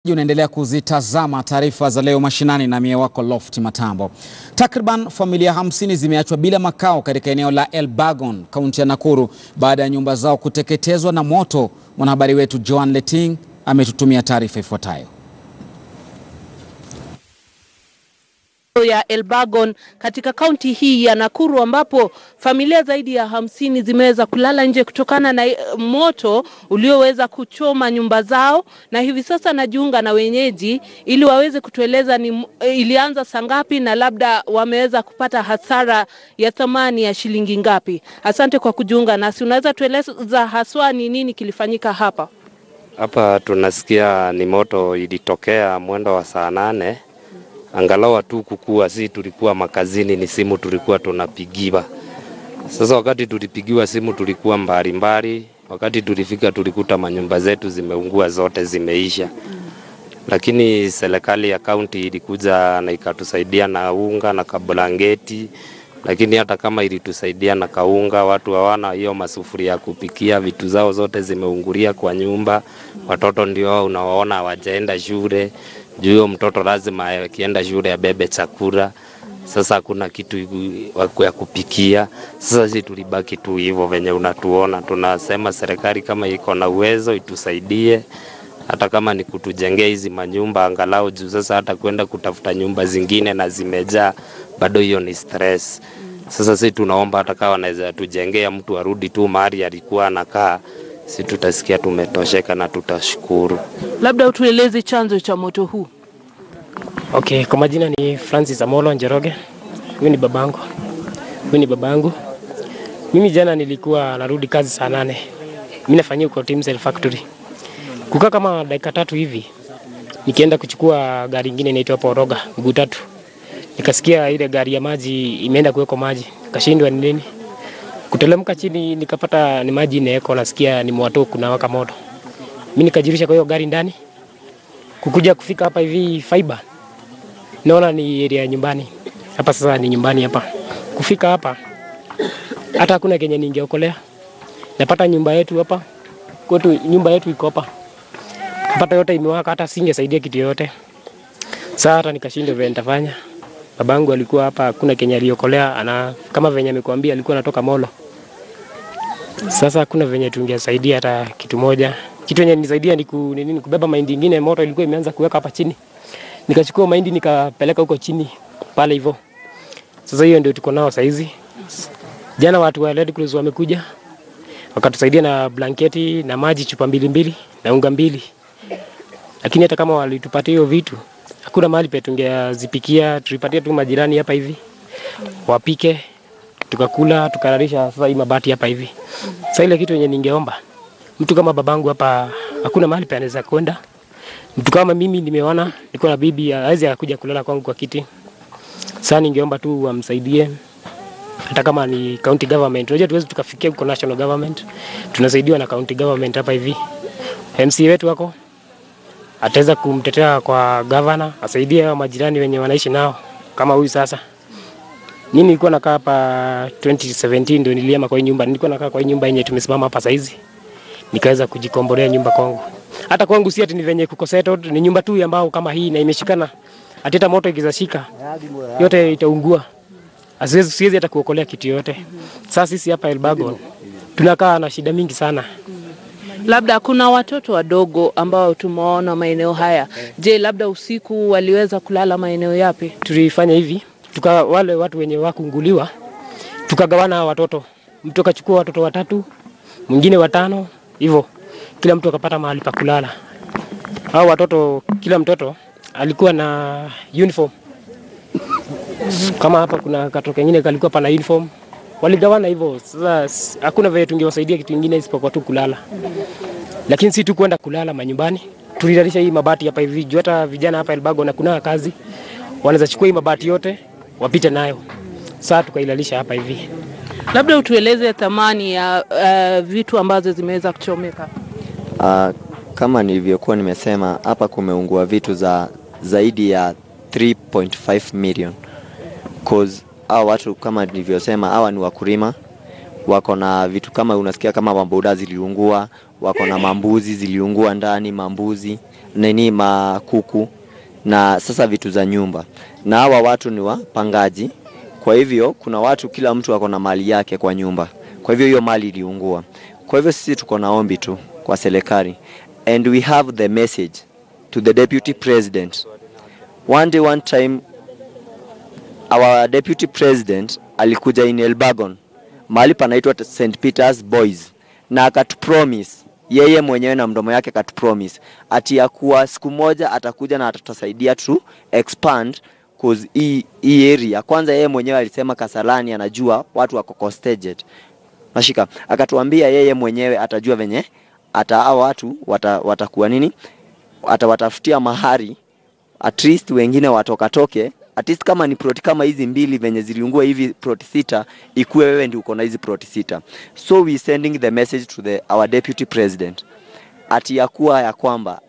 Unaendelea kuzitazama taarifa za leo mashinani na mie wako Loft Matambo. Takriban familia 50 zimeachwa bila makao katika eneo la Elburgon, kaunti ya Nakuru baada ya nyumba zao kuteketezwa na moto. Mwanahabari wetu Joan Leting ametutumia taarifa ifuatayo. Ya Elburgon katika kaunti hii ya Nakuru ambapo familia zaidi ya 50 zimeweza kulala nje kutokana na moto ulioweza kuchoma nyumba zao, na hivi sasa najiunga na wenyeji ili waweze kutueleza ni ilianza saa ngapi na labda wameweza kupata hasara ya thamani ya shilingi ngapi. Asante kwa kujiunga nasi. Unaweza tueleza haswa ni nini kilifanyika hapa? Hapa tunasikia ni moto ilitokea mwendo wa saa 8. Angalau tu kukua, si tulikuwa makazini, ni simu tulikuwa tunapigiwa. Sasa wakati tulipigiwa simu tulikuwa mbali, wakati tulifika tulikuta manyumba zetu zimeungua, zote zimeisha. Lakini serikali ya kaunti ilikuja na ikatusaidia na unga na kablanketi, lakini hata kama ilitusaidia na kaunga, watu hawana hiyo masufuria ya kupikia, vitu zao zote zimeungulia kwa nyumba. Watoto ndio unawaona hawajaenda shule. Juu mtoto lazima akienda shule abebe chakula. Sasa kuna kitu ya kupikia. Sasa sisi tulibaki tu hivyo venye unatuona. Tunasema serikali kama iko na uwezo itusaidie, hata kama ni kutujengea hizi manyumba angalau juu sasa hata kwenda kutafuta nyumba zingine na zimejaa bado hiyo ni stress. Sasa sisi tunaomba hata kama wanaweza tujengea mtu arudi tu mahali alikuwa anakaa, sisi tutasikia tumetosheka na tutashukuru. Labda utueleze chanzo cha moto huu. Okay, kwa majina ni Francis Amolo Njoroge. Huyu ni babangu. Mimi jana nilikuwa narudi kazi saa 8. Mimi nafanyia kwa Team Cell Factory. Kukaa kama dakika 3 hivi, nikienda kuchukua gari nyingine inaitwa Poroga, mguu 3. Nikasikia ile gari ya maji imeenda kuweka maji. Kashindwa ni nini? Kutelemka chini nikapata ni maji inaweka, nasikia ni moto kuna waka moto. Mimi nikajirisha kwa hiyo gari ndani. Kukuja kufika hapa hivi fiber. Naona ni area nyumbani. Hapa sasa ni nyumbani hapa. Kufika hapa hata hakuna kenye ningeokolea. Napata nyumba yetu hapa. Kwetu nyumba yetu iko hapa. Napata yote imewaka, hata singesaidia kitu yote. Sasa hata nikashindwa vile nitafanya. Babangu alikuwa hapa, hakuna kenye aliokolea, kama venye amekuambia alikuwa anatoka Molo. Sasa hakuna venye tungesaidia hata kitu moja. Kitu yenye nisaidia ni kubeba mahindi nyingine, moto ilikuwa imeanza kuweka hapa chini. Nikachukua mahindi nikapeleka huko chini pale hivyo. Sasa hiyo ndio tuko nao saizi. Jana watu wa Red Cross wamekuja, wakatusaidia na blanketi na maji chupa 2 na unga 2. Lakini hata kama walitupatia hiyo vitu, hakuna mahali pa tungezipikia. Tulipatia tu majirani hapa hivi wapike, tukakula, tukalalisha sasa hii mabati hapa hivi. Sasa ile kitu yenye ningeomba, mtu kama babangu hapa hakuna mahali pa anaweza kwenda. Mtu kama mimi nimeona niko na bibi hawezi kuja kulala kwangu kwa kiti. Sasa ningeomba tu wamsaidie, hata kama ni county government. Unajua tuwezi tukafikia huko national government. Tunasaidiwa na county government hapa hivi. MC wetu wako ataweza kumtetea kwa governor, asaidie hao majirani wenye wanaishi nao kama huyu sasa. Mimi nilikuwa nakaa hapa 2017 ndio nilihama kwa hii nyumba. Nilikuwa nakaa kwa hii nyumba yenye tumesimama hapa saizi. Nikaweza kujikombolea nyumba kwangu. Hata kwangu si ati ni venye kuko settled, ni nyumba tu ambao kama hii na imeshikana. Hata moto ikizashika yote itaungua. Siwezi hata kuokolea kitu yote. Sasa sisi hapa Elburgon tunakaa na shida mingi sana. Labda kuna watoto wadogo ambao tumeona maeneo haya. Je, labda usiku waliweza kulala maeneo yapi? Tulifanya hivi, wale watu wenye wakunguliwa tukagawana watoto. Mtu akachukua watoto 3, mwingine 5, hivyo kila mtu akapata mahali pa kulala. Hao watoto, kila mtoto alikuwa na uniform. Kama hapa kuna katoto kingine kalikuwa pana uniform. Waligawana hivyo. Sasa hakuna vile tungewasaidia kitu kingine isipokuwa tu kulala. Lakini si tu kwenda kulala manyumbani. Tulilalisha hii mabati hapa hivi. Hata vijana hapa Elburgon na kuna kazi, wanaweza chukua hii mabati yote wapite nayo. Sasa tukailalisha hapa hivi. Labda utueleze thamani ya vitu ambazo zimeweza kuchomeka. Kama nilivyokuwa nimesema, hapa kumeungua vitu za zaidi ya 3.5 million. Cause hawa watu kama nilivyosema, hawa ni wakulima, wako na vitu kama unasikia kama maboda ziliungua, wako na mambuzi ziliungua ndani, mambuzi, makuku na sasa vitu za nyumba. Na hawa watu ni wapangaji. Kwa hivyo kuna watu, kila mtu wako na mali yake kwa nyumba. Kwa hivyo hiyo mali iliungua. Kwa hivyo sisi tuko na ombi tu kwa serikali. And we have the message to the deputy president. One time our deputy president alikuja in Elburgon, mahali panaitwa St. Peter's Boys, na akatupromise yeye mwenyewe na mdomo yake akatupromise ati ya kuwa siku moja atakuja na atatusaidia to expand cause hii area. Kwanza yeye mwenyewe alisema Kasarani anajua watu wako costed. Nashika akatuambia yeye mwenyewe atajua venye hao watu watakuwa nini, atawatafutia mahari at least wengine watokatoke, at least kama ni plot kama hizi mbili venye ziliungua hivi plot 6, ikuwe wewe ndio uko na hizi plot 6. So we sending the message to our deputy president ati ya kuwa ya kwamba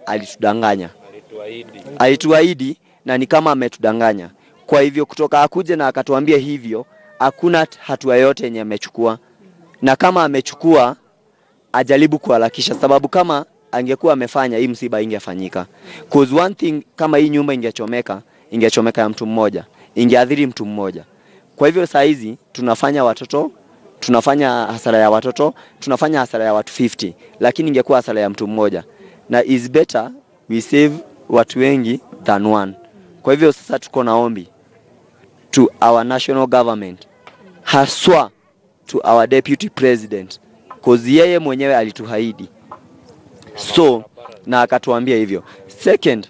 alituahidi na ni kama ametudanganya. Kwa hivyo kutoka akuje na akatuambia hivyo, hakuna hatua yote yenye amechukua, na kama amechukua ajaribu kuharakisha, sababu kama angekuwa amefanya hii msiba ingefanyika. Cause one thing, kama hii nyumba ingechomeka ya mtu mmoja, ingeathiri mtu mmoja. Kwa hivyo saa hizi tunafanya hasara ya watoto, tunafanya hasara ya watu 50, lakini ingekuwa hasara ya mtu mmoja. Na is better we save watu wengi than one. Kwa hivyo sasa tuko na ombi to our national government, haswa to our deputy president, cause yeye mwenyewe alituahidi. So na akatuambia hivyo. Second,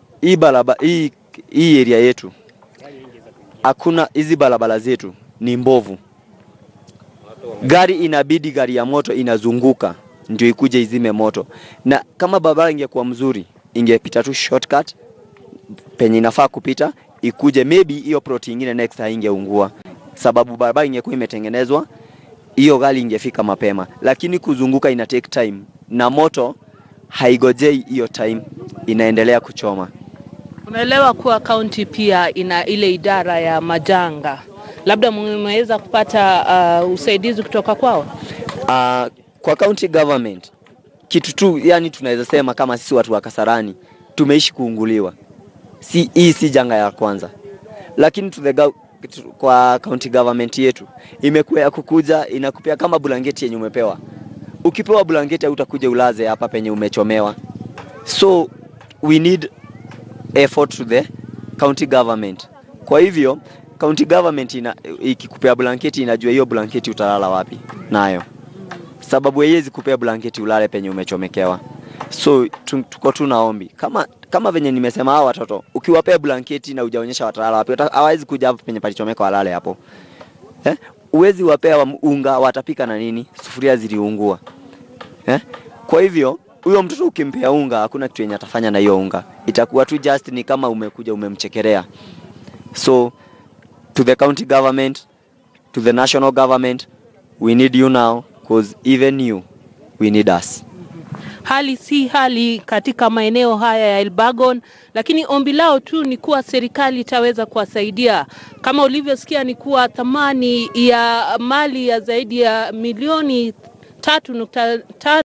hii area yetu hakuna, hizi barabara zetu ni mbovu. Gari ya moto inazunguka ndio ikuje izime moto. Na kama barabara ingekuwa mzuri, ingepita tu shortcut penye inafaa kupita, ikuje maybe hiyo plot nyingine next haingeungua. Sababu barabara ingekuwa imetengenezwa, hiyo gari ingefika mapema. Lakini kuzunguka ina take time, na moto haigojei hiyo time, inaendelea kuchoma. Unaelewa kuwa county pia ina ile idara ya majanga. Labda mmeweza kupata usaidizi kutoka kwao? Kwa county government kitu tu, yani tunaweza sema kama sisi watu wa Kasarani tumeishi kuunguliwa. Hii si janga ya kwanza. Lakini kwa county government yetu imekuwa ya kukuja inakupea kama blanketi yenye umepewa. Ukipewa blanketi utakuja ulaze hapa penye umechomewa. So we need effort to the county government. Kwa hivyo county government ikikupea blanketi inajua hiyo blanketi utalala wapi nayo. Sababu haiwezi kupea blanketi ulale penye umechomekewa. So tuko tu naombi kama venye nimesema, hao watoto ukiwapea blanketi na hujaonyesha watalala wapi, hawezi kuja hapo penye palichomeka walale hapo. Uwezi wapea unga, watapika na nini? Sufuria ziliungua. Kwa hivyo huyo mtoto ukimpea unga, hakuna kitu yenye atafanya na hiyo unga. Itakuwa tu just ni kama umekuja umemchekelea. So to the county government, to the national government, we need you now, cause even you, we need us. Hali si hali katika maeneo haya ya Elburgon, lakini ombi lao tu ni kuwa serikali itaweza kuwasaidia. Kama ulivyosikia ni kuwa thamani ya mali ya zaidi ya milioni 3.3